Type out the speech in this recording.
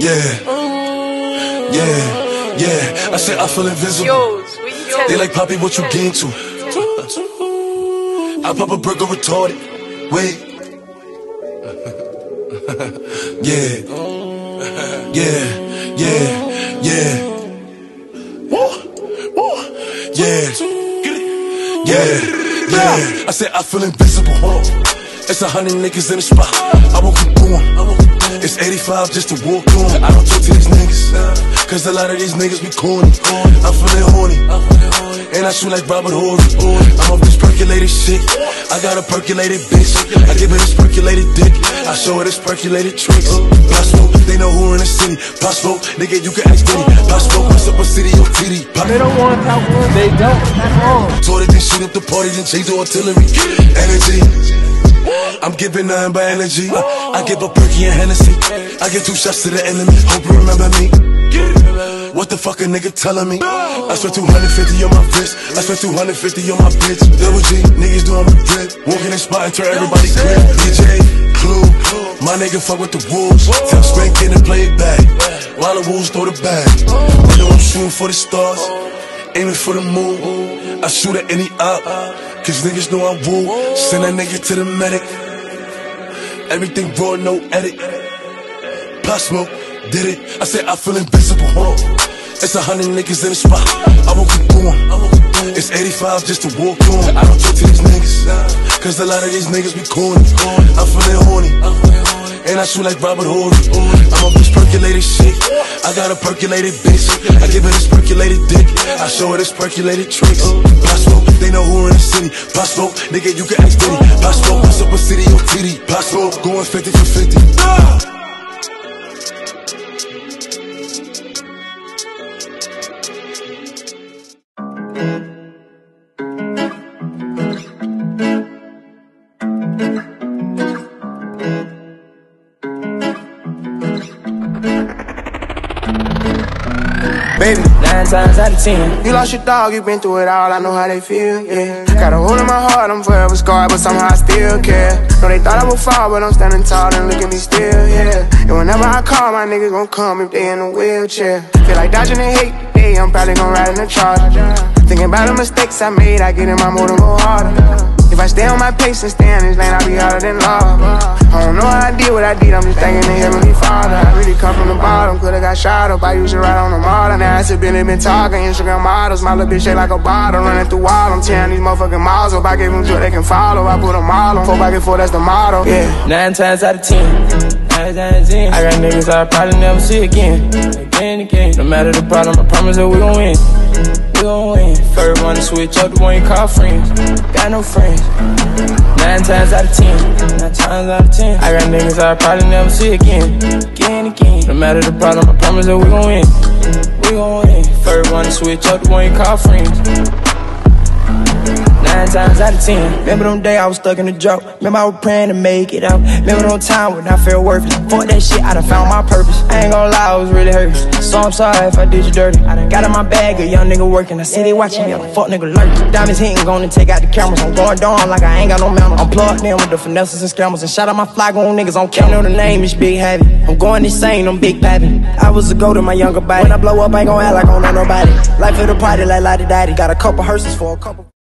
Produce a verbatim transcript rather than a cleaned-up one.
Yeah, yeah, yeah. I said I feel invincible. They like, Poppy, what you get into? I pop a burger retarded. Wait. Yeah, yeah, yeah, yeah. Yeah, yeah, yeah. I said I feel invincible. It's a hundred niggas in the spot. I won't keep going. It's eighty-five just to walk on. I don't talk to these niggas, cause a lot of these niggas be corny. I'm feeling horny, and I shoot like Robert Horry. I'm off this percolated shit. I got a percolated bitch. I give her this percolated dick. I show her this percolated tricks. Pop Smoke, they know who in the city. Pop Smoke, nigga, you can ask Diddy. Pop Smoke, what's up a city or T D? They don't want to talk to them. They don't. That's wrong. Told it, then shoot up the party, then change the artillery. Energy, I'm giving nothing but energy. I give a perky and Hennessy. I give two shots to the enemy. Hope you remember me. What the fuck a nigga telling me? I spent two hundred fifty on my wrist. I spent two hundred fifty on my bitch. Double G, niggas doing my drip. Walking in spot and turn everybody grip. D J, Clue, my nigga fuck with the wolves. Tell Spank in and play it back, while the wolves throw the bag. I know I'm shooting for the stars, aiming for the moon. I shoot at any op, cause niggas know I woo. Send that nigga to the medic. Everything raw, no edit. Pop Smoke, did it. I said I feel invincible. It's a hundred niggas in the spot. I won't keep going. It's eighty-five just to walk on. I don't talk to these niggas, cause a lot of these niggas be corny. I'm feeling horny, and I shoot like Robert Horry. I'm off this percolated shit. I got a percolated bitch. I give her this percolated dick. I show her this percolated tricks. Pop Smoke, they know who in the city. Pop Smoke, nigga, you can ask Diddy. Pop Smoke, what's up a city or T D? Pop Smoke, going fifty for fifty. Baby, nine times out of ten, you lost your dog, you been through it all, I know how they feel, yeah. Got a hole in my heart, I'm forever scarred, but somehow I still care. Know they thought I would fall, but I'm standing tall and look at me still, yeah. And whenever I call, my niggas gon' come if they in a wheelchair. Feel like dodging the hate today, I'm probably gon' ride in the Charger. Thinking about the mistakes I made, I get in my mood and go harder. If I stay on my pace and stay in this lane, I'll be harder than lava. I don't know how I did what I did, I'm just thanking the Heavenly Father. I really come from the bottom, could've got shot up, I used to ride on the model. Now I said Billy been talking, Instagram models, my little bitch shake like a bottle. Running through all, I'm tearing these motherfucking miles up. I gave them joy they can follow, I put them all on. Four by four, that's the motto, yeah. Nine times out of ten, nine times out of ten, I got niggas I'll probably never see again. Again, again, no matter the problem, I promise that we gon' win. We gon' win. First one to switch up the one you call friends. Got no friends. Nine times out of ten. Nine times out of ten. I got niggas I'll probably never see again. Again, again. No matter the problem, I promise that we gon' win. We gon' win. First one to switch up the one you call friends. Nine times out of ten. Remember them days I was stuck in the drought. Remember I was praying to make it out. Remember them times when I felt worthless. Fuck that shit, I done found my purpose. I ain't gonna lie, I was really hurt. So I'm sorry if I did you dirty. I done got in my bag, a young nigga working. I see they watching me, I'm a fuck nigga lurking. Diamonds hitting, gonna take out the cameras. I'm going down like I ain't got no manners. I'm plugged in with the finesses and scammers. And shout out my fly gon' niggas on camera. Know the name is Big Havi. I'm going insane, I'm Big Pappy. I was a go to my younger body. When I blow up, I ain't gon' act like I don't know nobody. Life of the party like Lottie Daddy. Got a couple hearses for a couple.